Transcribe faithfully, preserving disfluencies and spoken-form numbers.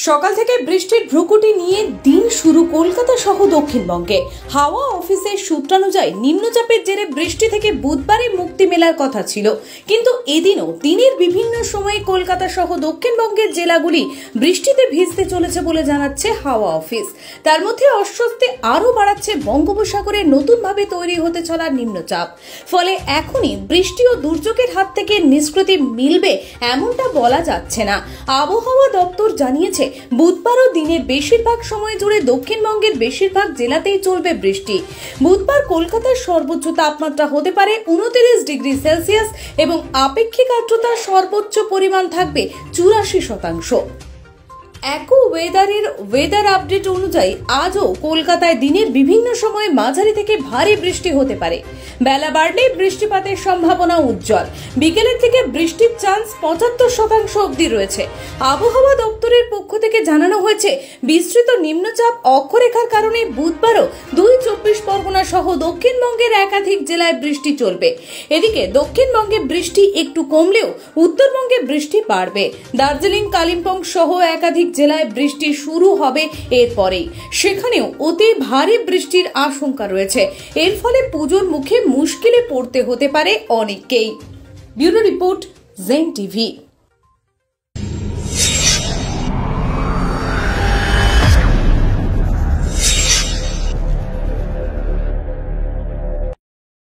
সকাল থেকে বৃষ্টির ভ্রুকুটি নিয়ে দিন শুরু কলকাতা সহ দক্ষিণবঙ্গে। হাওয়া অফিসের সূত্রানুযায়ী নিম্নচাপের জেরে বৃষ্টি থেকে বুধবারে মুক্তি মেলার কথা ছিল, কিন্তু এদিনও দিনের বিভিন্ন সময়ে কলকাতা সহ দক্ষিণবঙ্গের জেলাগুলি বৃষ্টিতে ভিজতে চলেছে বলে জানাচ্ছে হাওয়া অফিস। তার মধ্যে অস্বস্তি আরও বাড়াচ্ছে বঙ্গোপসাগরে নতুনভাবে তৈরি হতে চলা নিম্নচাপ। ফলে এখনই বৃষ্টি ও দুর্যোগের হাত থেকে নিষ্কৃতি মিলবে এমনটা বলা যাচ্ছে না। আবহাওয়া দপ্তর জানিয়েছে বুধবারও দিনের বেশিরভাগ সময় জুড়ে দক্ষিণবঙ্গের বেশিরভাগ জেলাতেই চলবে বৃষ্টি। বুধবার কলকাতার সর্বোচ্চ তাপমাত্রা হতে পারে উনত্রিশ ডিগ্রি সেলসিয়াস এবং আপেক্ষিক আর্দ্রতার সর্বোচ্চ পরিমাণ থাকবে চুরাশি শতাংশ। একো ওয়েদারের ওয়েদার আপডেট অনুযায়ী আজও কলকাতায় দিনের বিভিন্ন সময়ে মাঝারি থেকে ভারী বৃষ্টি হতে পারে। বেলা বাড়লে বৃষ্টিপাতের সম্ভাবনা উজ্জ্বল। বিকেলের থেকে বৃষ্টির চান্স পঁচাত্তর শতাংশ অবধি রয়েছে। আবহাওয়া দপ্তরের পক্ষ থেকে জানানো হয়েছে, বিস্তৃত নিম্নচাপ অক্ষরেখার কারণে বুধবারও দুই চব্বিশ পরগনা সহ দক্ষিণবঙ্গের একাধিক জেলায় বৃষ্টি চলবে। এদিকে দক্ষিণবঙ্গে বৃষ্টি একটু কমলেও উত্তরবঙ্গে বৃষ্টি বাড়বে। দার্জিলিং, কালিম্পং সহ একাধিক জেলায় বৃষ্টি শুরু হবে এরপরেই। সেখানেও অতি ভারী বৃষ্টির আশঙ্কা রয়েছে। এর ফলে পুজোর মুখে মুশকিলে পড়তে হতে পারে অনেককেই। ব্যুরো রিপোর্ট, জেন টিভি।